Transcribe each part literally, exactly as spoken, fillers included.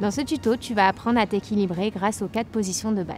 Dans ce tuto, tu vas apprendre à t'équilibrer grâce aux quatre positions de base.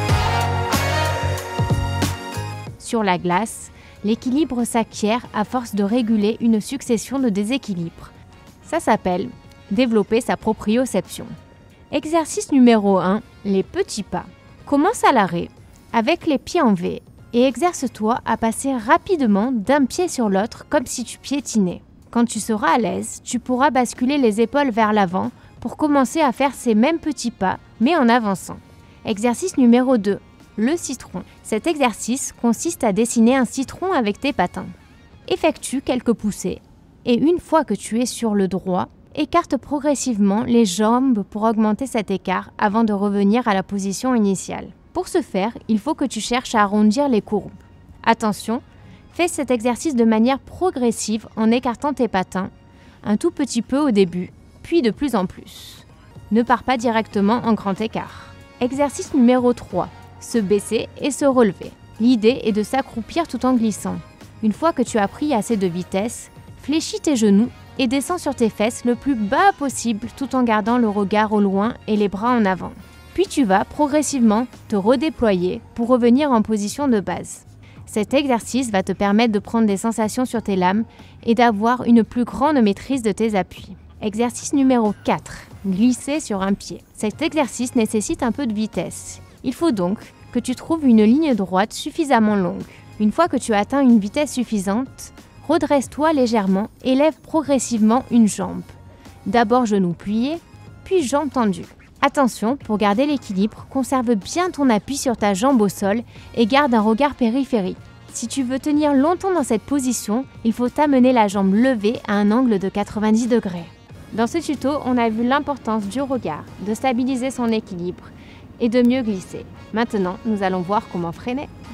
Sur la glace, l'équilibre s'acquiert à force de réguler une succession de déséquilibres. Ça s'appelle développer sa proprioception. Exercice numéro un, les petits pas. Commence à l'arrêt, avec les pieds en V, et exerce-toi à passer rapidement d'un pied sur l'autre comme si tu piétinais. Quand tu seras à l'aise, tu pourras basculer les épaules vers l'avant pour commencer à faire ces mêmes petits pas, mais en avançant. Exercice numéro deux, le citron. Cet exercice consiste à dessiner un citron avec tes patins. Effectue quelques poussées, et une fois que tu es sur le droit, écarte progressivement les jambes pour augmenter cet écart avant de revenir à la position initiale. Pour ce faire, il faut que tu cherches à arrondir les courbes. Attention, fais cet exercice de manière progressive en écartant tes patins, un tout petit peu au début, puis de plus en plus. Ne pars pas directement en grand écart. Exercice numéro trois, se baisser et se relever. L'idée est de s'accroupir tout en glissant. Une fois que tu as pris assez de vitesse, fléchis tes genoux et descends sur tes fesses le plus bas possible tout en gardant le regard au loin et les bras en avant. Puis tu vas progressivement te redéployer pour revenir en position de base. Cet exercice va te permettre de prendre des sensations sur tes lames et d'avoir une plus grande maîtrise de tes appuis. Exercice numéro quatre, glisser sur un pied. Cet exercice nécessite un peu de vitesse. Il faut donc que tu trouves une ligne droite suffisamment longue. Une fois que tu as atteint une vitesse suffisante, redresse-toi légèrement et lève progressivement une jambe. D'abord genou plié, puis jambe tendue. Attention, pour garder l'équilibre, conserve bien ton appui sur ta jambe au sol et garde un regard périphérique. Si tu veux tenir longtemps dans cette position, il faut amener la jambe levée à un angle de quatre-vingt-dix degrés. Dans ce tuto, on a vu l'importance du regard, de stabiliser son équilibre et de mieux glisser. Maintenant, nous allons voir comment freiner.